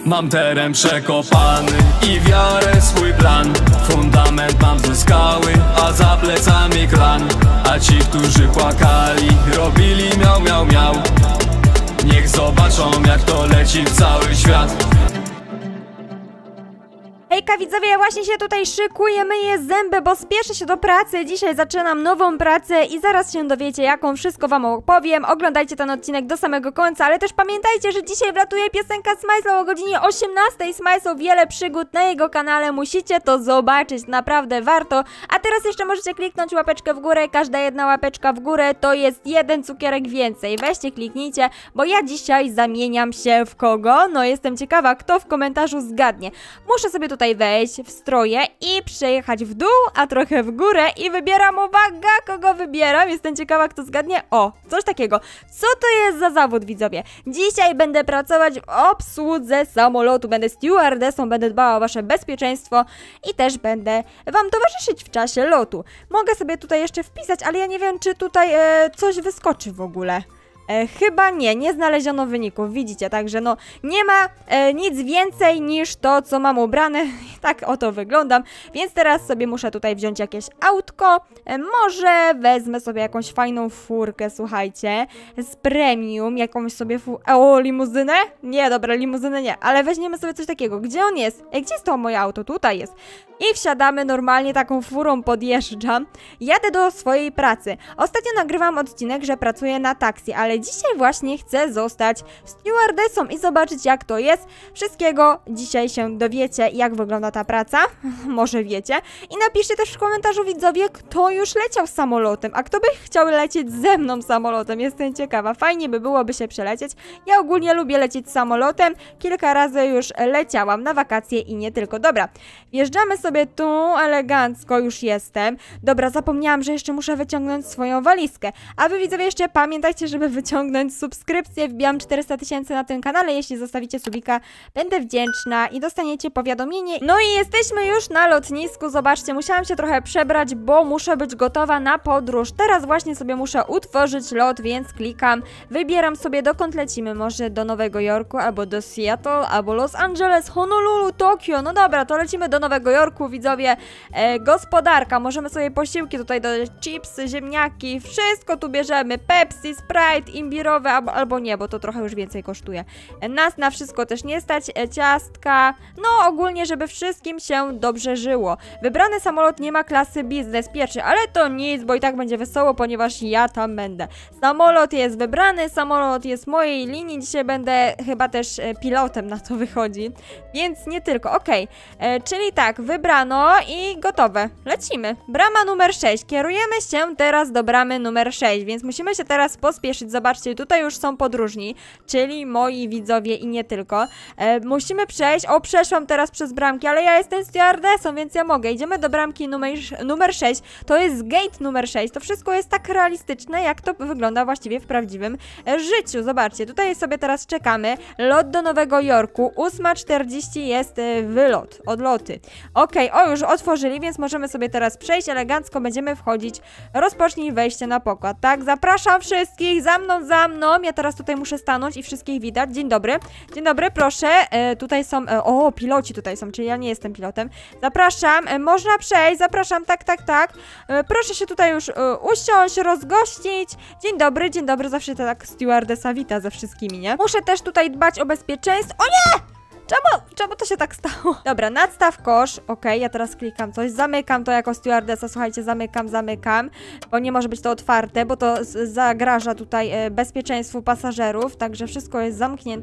Mam teren przekopany i wiarę swój plan. Fundament mam ze skały, a za plecami klan. A ci, którzy płakali, robili miał, miał, miał. Niech zobaczą, jak to leci w cały świat. Hejka widzowie, ja właśnie się tutaj szykuję, myję zęby, bo spieszę się do pracy. Dzisiaj zaczynam nową pracę i zaraz się dowiecie, jaką, wszystko wam opowiem. Oglądajcie ten odcinek do samego końca, ale też pamiętajcie, że dzisiaj wlatuje piosenka Smajslow o godzinie 18. Smajslow wiele przygód na jego kanale, musicie to zobaczyć, naprawdę warto. A teraz jeszcze możecie kliknąć łapeczkę w górę, każda jedna łapeczka w górę to jest jeden cukierek więcej. Weźcie, kliknijcie, bo ja dzisiaj zamieniam się w kogo? No jestem ciekawa, kto w komentarzu zgadnie. Muszę sobie tutaj wejść w stroje i przejechać w dół, a trochę w górę i wybieram, uwaga, kogo wybieram. Jestem ciekawa, kto zgadnie. O, coś takiego. Co to jest za zawód, widzowie? Dzisiaj będę pracować w obsłudze samolotu, będę stewardessą, będę dbała o wasze bezpieczeństwo i też będę wam towarzyszyć w czasie lotu. Mogę sobie tutaj jeszcze wpisać, ale ja nie wiem, czy tutaj coś wyskoczy w ogóle. Chyba nie znaleziono wyników, widzicie, także no nie ma nic więcej niż to, co mam ubrane. Tak oto wyglądam, więc teraz sobie muszę tutaj wziąć jakieś autko. Może wezmę sobie jakąś fajną furkę, słuchajcie, z premium, jakąś sobie o, limuzynę? Nie, dobra, limuzynę nie, ale weźmiemy sobie coś takiego. Gdzie on jest? Gdzie jest to moje auto? Tutaj jest. I wsiadamy normalnie, taką furą podjeżdżam. Jadę do swojej pracy. Ostatnio nagrywam odcinek, że pracuję na taksi, ale dzisiaj właśnie chcę zostać stewardessą i zobaczyć, jak to jest. Wszystkiego dzisiaj się dowiecie, jak wygląda ta praca. Może wiecie. I napiszcie też w komentarzu, widzowie, kto już leciał samolotem, a kto by chciał lecieć ze mną samolotem. Jestem ciekawa. Fajnie by byłoby się przelecieć. Ja ogólnie lubię lecieć samolotem. Kilka razy już leciałam na wakacje i nie tylko. Dobra, wjeżdżamy sobie tu, elegancko już jestem. Dobra, zapomniałam, że jeszcze muszę wyciągnąć swoją walizkę. A wy, widzowie, jeszcze pamiętajcie, żeby wyciągnąć subskrypcję. Wbijam 400 000 na tym kanale. Jeśli zostawicie subika, będę wdzięczna i dostaniecie powiadomienie. No i jesteśmy już na lotnisku. Zobaczcie, musiałam się trochę przebrać, bo muszę być gotowa na podróż. Teraz właśnie sobie muszę utworzyć lot, więc klikam. Wybieram sobie, dokąd lecimy. Może do Nowego Jorku, albo do Seattle, albo Los Angeles, Honolulu, Tokio. No dobra, to lecimy do Nowego Jorku, widzowie. Gospodarka, możemy sobie posiłki tutaj dodać, chipsy, ziemniaki, wszystko tu bierzemy. Pepsi, Sprite, imbirowe, albo nie, bo to trochę już więcej kosztuje. Nas na wszystko też nie stać, ciastka, no ogólnie, żeby wszystkim się dobrze żyło. Wybrany samolot nie ma klasy biznes pierwszy, ale to nic, bo i tak będzie wesoło, ponieważ ja tam będę. Samolot jest wybrany, samolot jest mojej linii, dzisiaj będę chyba też pilotem, na to wychodzi, więc nie tylko, okej. Czyli tak, wybrano i gotowe, lecimy. Brama numer 6, kierujemy się teraz do bramy numer 6, więc musimy się teraz pospieszyć. Zobaczcie, tutaj już są podróżni, czyli moi widzowie i nie tylko. Musimy przejść, o, przeszłam teraz przez bramki, ale ja jestem stewardessą, więc ja mogę. Idziemy do bramki numer 6, to jest gate numer 6, to wszystko jest tak realistyczne, jak to wygląda właściwie w prawdziwym życiu. Zobaczcie, tutaj sobie teraz czekamy, lot do Nowego Jorku, 8:40 jest wylot, odloty. Okej, o, już otworzyli, więc możemy sobie teraz przejść, elegancko będziemy wchodzić. Rozpocznij wejście na pokład, tak? Zapraszam wszystkich, za mną. Ja teraz tutaj muszę stanąć i wszystkich widać. Dzień dobry, proszę. Tutaj są, o, piloci tutaj są, czyli ja nie jestem pilotem. Zapraszam, można przejść, zapraszam, tak. Proszę się tutaj już usiąść, rozgościć. Dzień dobry, zawsze tak stewardessa wita ze wszystkimi, nie? Muszę też tutaj dbać o bezpieczeństwo. O nie! Czemu to się tak stało? Dobra, nadstaw kosz. Okej, ja teraz klikam coś. Zamykam to jako stewardessa. Słuchajcie, zamykam. Bo nie może być to otwarte, bo to zagraża tutaj bezpieczeństwu pasażerów. Także wszystko jest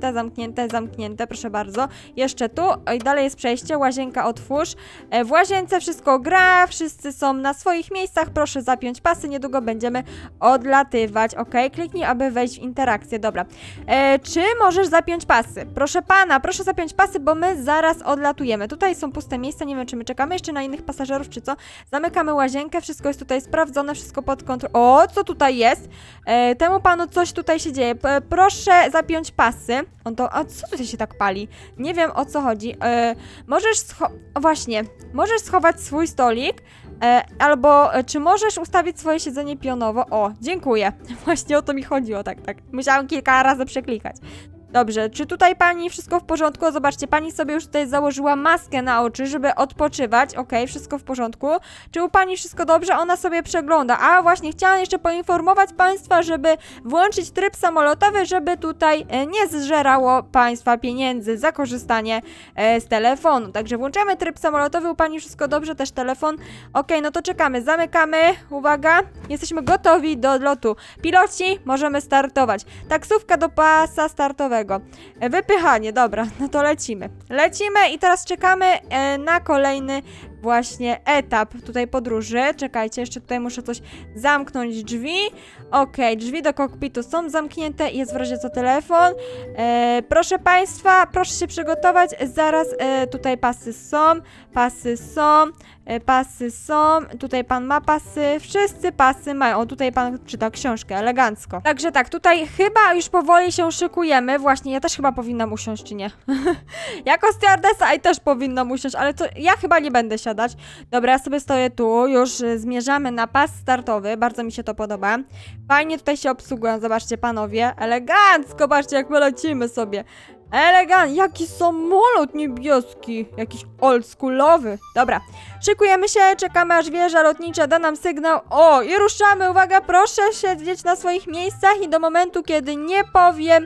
zamknięte. Proszę bardzo. Jeszcze tu. I dalej jest przejście. Łazienka otwórz. W łazience wszystko gra. Wszyscy są na swoich miejscach. Proszę zapiąć pasy. Niedługo będziemy odlatywać. Okej, kliknij, aby wejść w interakcję. Dobra. Czy możesz zapiąć pasy? Proszę pana, proszę zapiąć pasy, bo my zaraz odlatujemy. Tutaj są puste miejsca, nie wiem, czy my czekamy jeszcze na innych pasażerów, czy co. Zamykamy łazienkę, wszystko jest tutaj sprawdzone, wszystko pod kontrolą. O, co tutaj jest? Temu panu coś tutaj się dzieje. Proszę zapiąć pasy. A co tutaj się tak pali? Nie wiem, o co chodzi. Możesz schować swój stolik, albo czy możesz ustawić swoje siedzenie pionowo? O, dziękuję. Właśnie o to mi chodziło, tak. Musiałam kilka razy przeklikać. Dobrze, czy tutaj pani wszystko w porządku? Zobaczcie, pani sobie już tutaj założyła maskę na oczy, żeby odpoczywać. Okej, wszystko w porządku. Czy u pani wszystko dobrze? Ona sobie przegląda. A właśnie, chciałam jeszcze poinformować państwa, żeby włączyć tryb samolotowy, żeby tutaj nie zżerało państwa pieniędzy za korzystanie z telefonu. Także włączamy tryb samolotowy, u pani wszystko dobrze, też telefon. Okej, no to czekamy, zamykamy. Uwaga, jesteśmy gotowi do lotu. Piloci, możemy startować. Taksówka do pasa startowego. Wypychanie, dobra, no to lecimy. Lecimy i teraz czekamy na kolejny właśnie etap tutaj podróży. Czekajcie, jeszcze tutaj muszę coś zamknąć drzwi. Okej, drzwi do kokpitu są zamknięte i jest w razie co telefon. Proszę państwa, proszę się przygotować. Zaraz tutaj pasy są, pasy są, pasy są. Tutaj pan ma pasy, wszyscy pasy mają. O, tutaj pan czyta książkę, elegancko. Także tak, tutaj chyba już powoli się szykujemy. Właśnie, ja też chyba powinnam usiąść, czy nie? Jako stewardessa i też powinnam usiąść, ale to ja chyba nie będę siadać. Dobra, ja sobie stoję tu, już zmierzamy na pas startowy, bardzo mi się to podoba. Fajnie tutaj się obsługują, zobaczcie panowie, elegancko, patrzcie jak my lecimy sobie. Jaki samolot niebieski, jakiś oldschoolowy. Dobra, szykujemy się, czekamy aż wieża lotnicza da nam sygnał. O, i ruszamy, uwaga, proszę siedzieć na swoich miejscach i do momentu, kiedy nie powiem,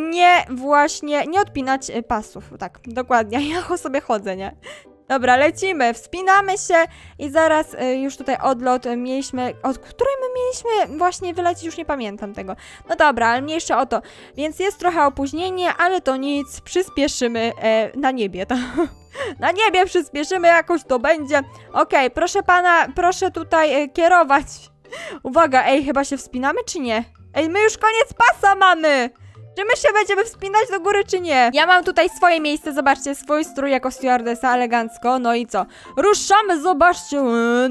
nie odpinać pasów. Tak, dokładnie, ja sobie chodzę, nie? Dobra, lecimy, wspinamy się i zaraz już tutaj odlot mieliśmy, od której my mieliśmy właśnie wylecieć, już nie pamiętam tego. No dobra, ale mniejsza o to. Więc jest trochę opóźnienie, ale to nic, przyspieszymy na niebie. Na niebie przyspieszymy, jakoś to będzie. Okej, proszę pana, proszę tutaj kierować. Uwaga, ej, chyba się wspinamy, czy nie? Ej, my już koniec pasa mamy! Czy my się będziemy wspinać do góry, czy nie? Ja mam tutaj swoje miejsce, zobaczcie, swój strój jako stewardessa, elegancko. No i co? Ruszamy, zobaczcie.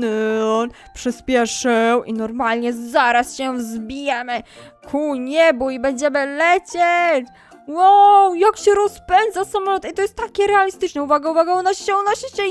Przyspieszył i normalnie zaraz się wzbijamy ku niebu i będziemy lecieć. Wow, jak się rozpędza samolot. Ej, to jest takie realistyczne. Uwaga, uwaga, unosi się.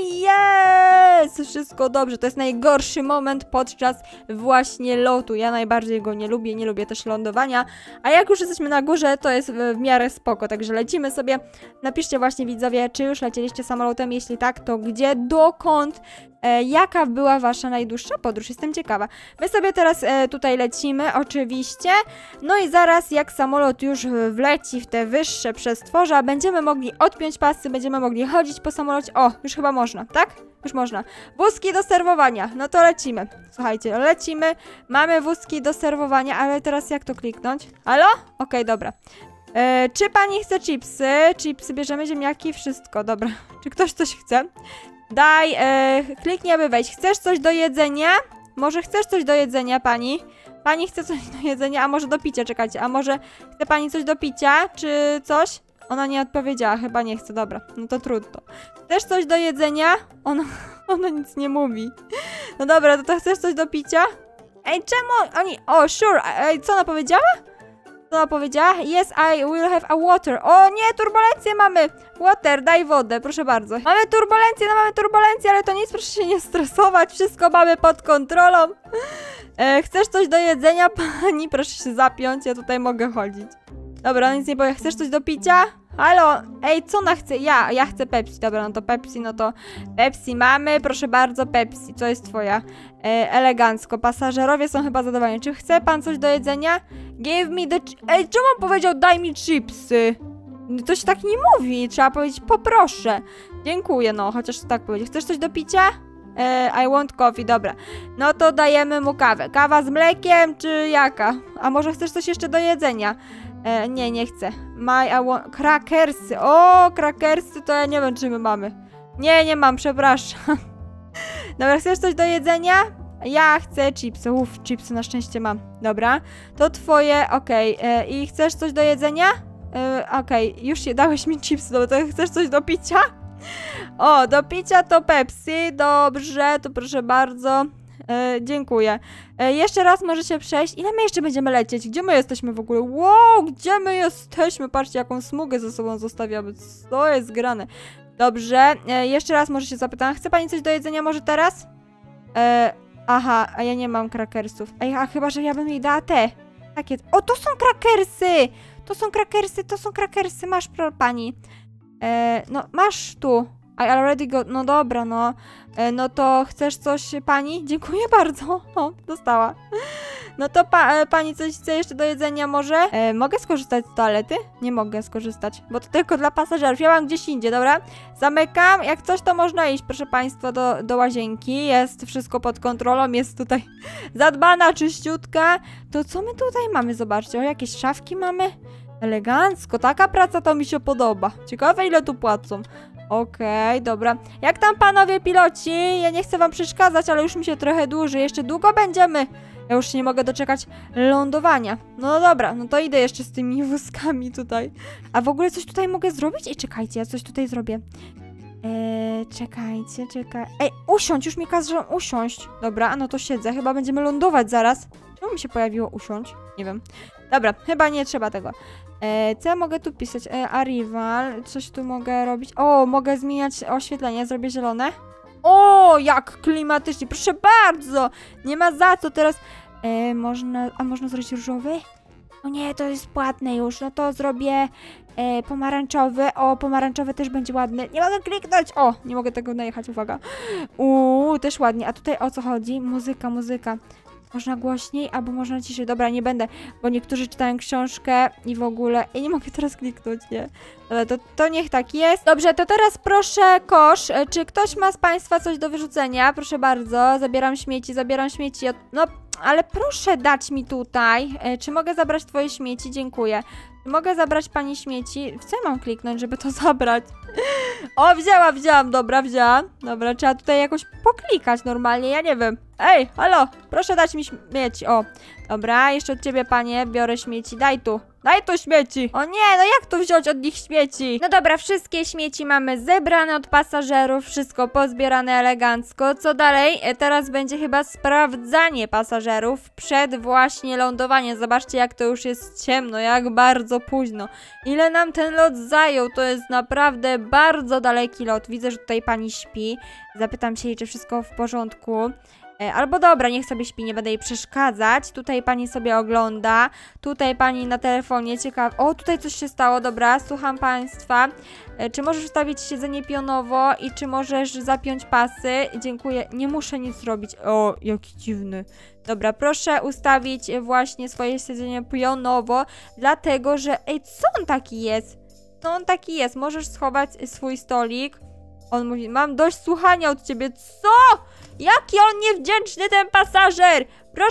Jest! Wszystko dobrze. To jest najgorszy moment podczas właśnie lotu. Ja najbardziej go nie lubię też lądowania. A jak już jesteśmy na górze, to jest w miarę spoko. Także lecimy sobie. Napiszcie właśnie widzowie, czy już lecieliście samolotem. Jeśli tak, to gdzie, dokąd? Jaka była wasza najdłuższa podróż? Jestem ciekawa. My sobie teraz tutaj lecimy, oczywiście. No i zaraz jak samolot już wleci w te wyższe przestworza, będziemy mogli odpiąć pasy, będziemy mogli chodzić po samolocie. O, już chyba można, tak? Już można. Wózki do serwowania. No to lecimy. Słuchajcie, lecimy. Mamy wózki do serwowania, ale teraz jak to kliknąć? Halo? Okej, dobra. Czy pani chce chipsy? Chipsy bierzemy, ziemniaki, wszystko. Dobra. Czy ktoś coś chce? Daj, kliknij, aby wejść. Chcesz coś do jedzenia? Może chcesz coś do jedzenia, pani? Pani chce coś do jedzenia, a może do picia, czekajcie. A może chce pani coś do picia, czy coś? Ona nie odpowiedziała, chyba nie chce, dobra. No to trudno. Chcesz coś do jedzenia? Ona nic nie mówi. No dobra, to chcesz coś do picia? Ej, czemu oni... O, sure. Ej, co ona powiedziała? Co ona powiedziała? Yes, I will have a water. O nie, turbulencję mamy. Water, daj wodę, proszę bardzo. Mamy turbulencję, ale to nic, proszę się nie stresować. Wszystko mamy pod kontrolą. Chcesz coś do jedzenia, pani? Proszę się zapiąć, ja tutaj mogę chodzić. Dobra, nic nie powiem. Chcesz coś do picia? Halo? Ej, co ona chce? Ja chcę Pepsi. Dobra, no to Pepsi mamy. Proszę bardzo, Pepsi. Co jest twoja? Elegancko. Pasażerowie są chyba zadowoleni. Czy chce pan coś do jedzenia? Give me the... Ej, czemu on powiedział daj mi chipsy? To się tak nie mówi. Trzeba powiedzieć poproszę. Dziękuję, no. Chociaż tak powiedzieć. Chcesz coś do picia? I want coffee, dobra. No to dajemy mu kawę. Kawa z mlekiem, czy jaka? A może chcesz coś jeszcze do jedzenia? Nie chcę. Krakersy. O, krakersy to ja nie wiem, czy my mamy. Nie mam, przepraszam. Dobra, chcesz coś do jedzenia? Ja chcę chipsy. Chipsy na szczęście mam. Dobra, to twoje, okej. I chcesz coś do jedzenia? Okej, już dałeś mi chipsy, dobra, to chcesz coś do picia? O, do picia to Pepsi, dobrze, to proszę bardzo. Dziękuję. Jeszcze raz możecie przejść. Ile my jeszcze będziemy lecieć? Gdzie my jesteśmy w ogóle? Wow, gdzie my jesteśmy? Patrzcie, jaką smugę ze sobą zostawiamy. Co jest grane? Dobrze, jeszcze raz może się zapytam. Chce pani coś do jedzenia może teraz? Aha, a ja nie mam krakersów. Ej, a chyba, że ja bym jej dała te. Takie. O, to są krakersy! To są krakersy, masz pani. No, masz tu. I already got, no dobra, no. No to chcesz coś, pani? Dziękuję bardzo. O, dostała. No to pani coś chce jeszcze do jedzenia może? Mogę skorzystać z toalety? Nie mogę skorzystać, bo to tylko dla pasażerów. Ja mam gdzieś indziej, dobra? Zamykam. Jak coś, to można iść, proszę państwa, do łazienki. Jest wszystko pod kontrolą, jest tutaj zadbana, czyściutka. To co my tutaj mamy? Zobaczcie, o, jakieś szafki mamy? Elegancko, taka praca to mi się podoba. Ciekawe, ile tu płacą. Okej, dobra. Jak tam panowie piloci? Ja nie chcę wam przeszkadzać, ale już mi się trochę dłuży. Jeszcze długo będziemy. Ja już się nie mogę doczekać lądowania. No dobra, no to idę jeszcze z tymi wózkami tutaj. A w ogóle coś tutaj mogę zrobić? Ej, czekajcie, ja coś tutaj zrobię. Czekajcie. Ej, usiądź, już mi każą usiąść. Dobra, no to siedzę. Chyba będziemy lądować zaraz. Czemu mi się pojawiło usiąść? Nie wiem. Dobra, chyba nie trzeba tego. Co ja mogę tu pisać? Arrival, coś tu mogę robić? O, mogę zmieniać oświetlenie, zrobię zielone. O, jak klimatycznie, proszę bardzo! Nie ma za co teraz. Można zrobić różowy? O nie, to jest płatne już, no to zrobię pomarańczowy. O, pomarańczowy też będzie ładny. Nie mogę kliknąć! O, nie mogę tego najechać, uwaga. Też ładnie. A tutaj o co chodzi? Muzyka. Można głośniej, albo można ciszej. Dobra, nie będę, bo niektórzy czytają książkę i w ogóle... Ja nie mogę teraz kliknąć, nie? Ale to niech tak jest. Dobrze, to teraz proszę kosz. Czy ktoś ma z państwa coś do wyrzucenia? Proszę bardzo, zabieram śmieci. No, ale proszę dać mi tutaj. Czy mogę zabrać twoje śmieci? Dziękuję. Czy mogę zabrać pani śmieci? W co ja mam kliknąć, żeby to zabrać? O, wzięłam, dobra, wzięłam. Dobra, trzeba tutaj jakoś poklikać normalnie, ja nie wiem. Ej, halo, proszę dać mi śmieci. O, dobra, jeszcze od ciebie, panie, biorę śmieci. Daj tu śmieci. O nie, no jak tu wziąć od nich śmieci? No dobra, wszystkie śmieci mamy zebrane od pasażerów, wszystko pozbierane elegancko. Co dalej? Teraz będzie chyba sprawdzanie pasażerów przed właśnie lądowaniem. Zobaczcie, jak to już jest ciemno, jak bardzo późno. Ile nam ten lot zajął? To jest naprawdę bardzo daleki lot. Widzę, że tutaj pani śpi. Zapytam się jej, czy wszystko w porządku. Albo dobra, niech sobie śpi, nie będę jej przeszkadzać. Tutaj pani sobie ogląda. Tutaj pani na telefonie, ciekawe. O, tutaj coś się stało, dobra, słucham państwa. Czy możesz ustawić siedzenie pionowo i czy możesz zapiąć pasy? Dziękuję, nie muszę nic robić. O, jaki dziwny. Dobra, proszę ustawić właśnie swoje siedzenie pionowo, dlatego że... Ej, co on taki jest? Co on taki jest? Możesz schować swój stolik. On mówi, mam dość słuchania od ciebie. Co? Jaki on niewdzięczny, ten pasażer!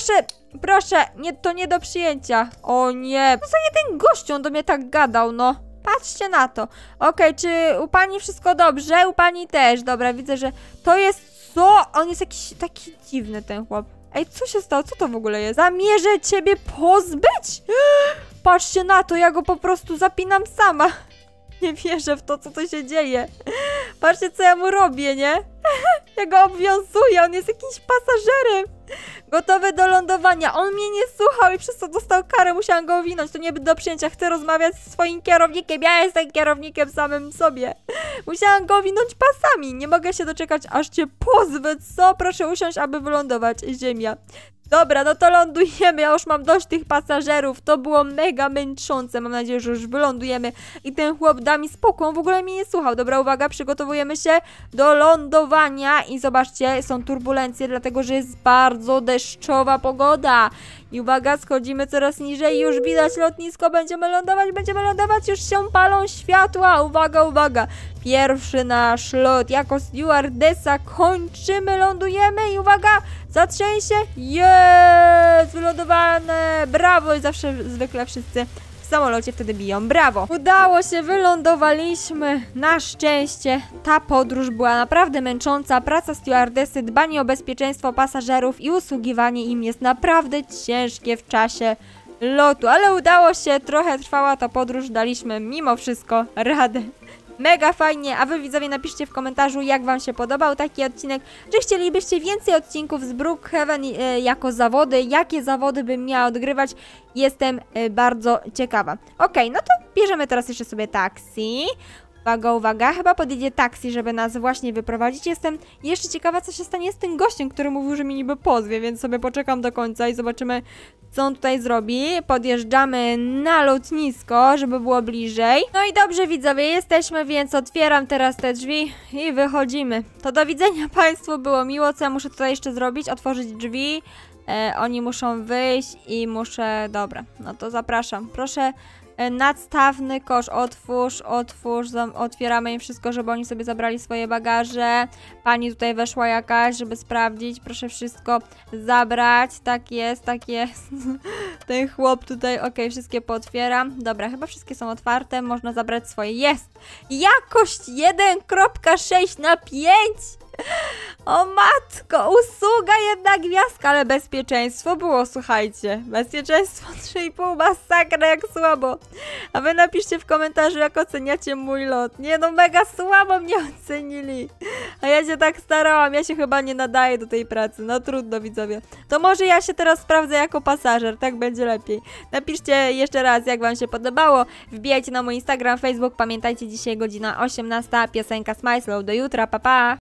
Proszę, nie, to nie do przyjęcia. O nie, co za jeden gościu, on do mnie tak gadał, no. Patrzcie na to. Okej, czy u pani wszystko dobrze? U pani też. Dobra, widzę, że to jest... Co? On jest jakiś taki dziwny, ten chłop. Ej, co się stało? Co to w ogóle jest? Zamierzę ciebie pozbyć? Patrzcie na to, ja go po prostu zapinam sama. Nie wierzę w to, co tu się dzieje. Patrzcie, co ja mu robię, nie? Ja go obwiązuję, on jest jakimś pasażerem. Gotowy do lądowania. On mnie nie słuchał i przez to dostał karę, musiałam go owinąć. To nie do przyjęcia, chcę rozmawiać z swoim kierownikiem. Ja jestem kierownikiem samym sobie. Musiałam go owinąć pasami. Nie mogę się doczekać, aż cię pozwę. Co? Proszę usiąść, aby wylądować. Ziemia. Dobra, no to lądujemy, ja już mam dość tych pasażerów, to było mega męczące, mam nadzieję, że już wylądujemy i ten chłop da mi spokój, on w ogóle mnie nie słuchał. Dobra, uwaga, przygotowujemy się do lądowania i zobaczcie, są turbulencje, dlatego, że jest bardzo deszczowa pogoda. I uwaga, schodzimy coraz niżej, już widać lotnisko, będziemy lądować, już się palą światła, uwaga. Pierwszy nasz lot, jako stewardessa kończymy, lądujemy i uwaga, zatrzęsie, jest, wylądowane, brawo i zwykle wszyscy w samolocie wtedy biją, brawo. Udało się, wylądowaliśmy, na szczęście. Ta podróż była naprawdę męcząca, praca stewardessy, dbanie o bezpieczeństwo pasażerów i usługiwanie im jest naprawdę ciężkie w czasie lotu, ale udało się, trochę trwała ta podróż, daliśmy mimo wszystko radę. Mega fajnie, a wy widzowie napiszcie w komentarzu, jak wam się podobał taki odcinek, czy chcielibyście więcej odcinków z Brookhaven jako zawody, jakie zawody bym miała odgrywać, jestem bardzo ciekawa. Okej, no to bierzemy teraz jeszcze sobie taksi. Uwaga, chyba podjedzie taksi, żeby nas właśnie wyprowadzić. Jestem jeszcze ciekawa, co się stanie z tym gościem, który mówił, że mi niby pozwie, więc sobie poczekam do końca i zobaczymy, co on tutaj zrobi. Podjeżdżamy na lotnisko, żeby było bliżej. No i dobrze widzowie, jesteśmy, więc otwieram teraz te drzwi i wychodzimy. To do widzenia Państwu, było miło. Co ja muszę tutaj jeszcze zrobić? Otworzyć drzwi. Oni muszą wyjść i muszę... Dobra, no to zapraszam. Proszę, nadstawny kosz, otwórz, otwieramy im wszystko, żeby oni sobie zabrali swoje bagaże. Pani tutaj weszła jakaś, żeby sprawdzić. Proszę wszystko zabrać. Tak jest, tak jest. Ten chłop tutaj, okej, wszystkie pootwieram. Dobra, chyba wszystkie są otwarte, można zabrać swoje. Jest! Jakość 1.6/5! O matko, usługa jedna gwiazdka, ale bezpieczeństwo było, słuchajcie. Bezpieczeństwo 3,5, masakra, jak słabo. A wy napiszcie w komentarzu, jak oceniacie mój lot. Nie no, mega słabo mnie ocenili. A ja się tak starałam, ja się chyba nie nadaję do tej pracy. No trudno widzowie. To może ja się teraz sprawdzę jako pasażer, tak będzie lepiej. Napiszcie jeszcze raz, jak wam się podobało. Wbijajcie na mój Instagram, Facebook. Pamiętajcie, dzisiaj godzina 18, piosenka Smile Slow. Do jutra, pa pa!